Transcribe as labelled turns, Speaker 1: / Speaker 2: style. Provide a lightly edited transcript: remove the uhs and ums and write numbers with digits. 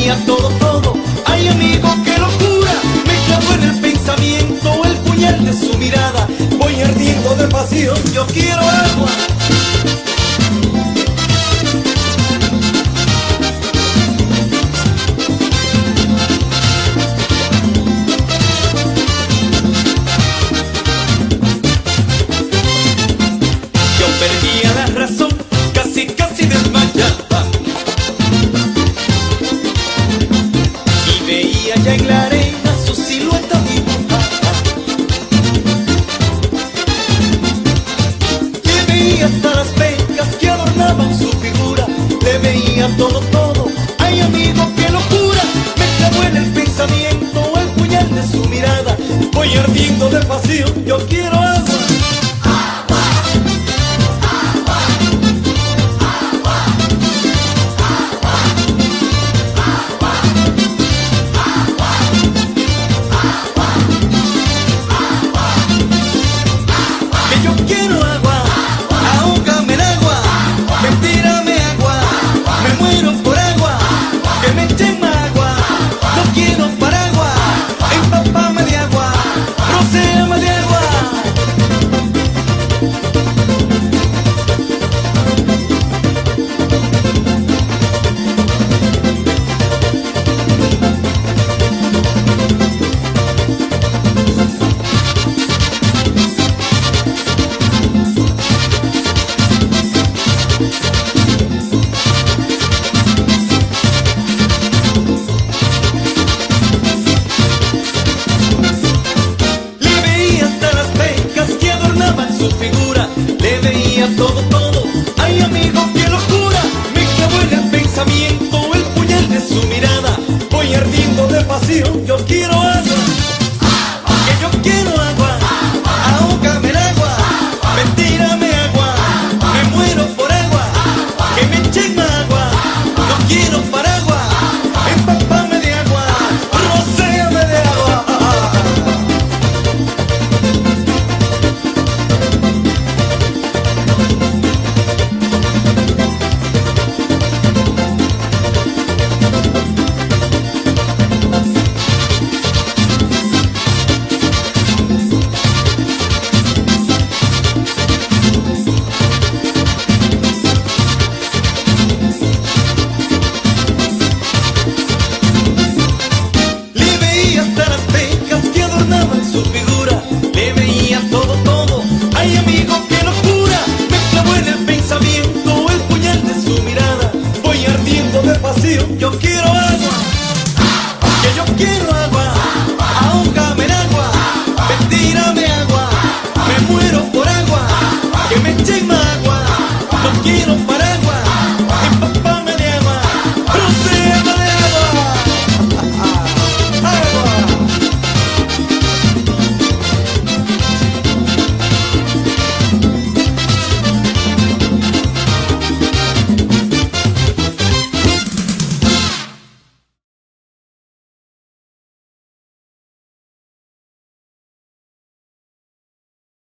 Speaker 1: veía todo, todo. Ay, amigo, qué locura. Me clavó en el pensamiento el puñal de su mirada. Voy ardiendo de pasión, yo quiero agua. Yo perdía la razón, casi, casi desmayaba. Y veía ya en la arena su silueta dibujada. Le veía hasta las pecas que adornaban su figura. Le veía todo, todo. Ay, amigo, qué locura. Me clavó en el pensamiento el puñal de su mirada. Voy ardiendo de pasión, yo quiero agua. Que yo quiero agua.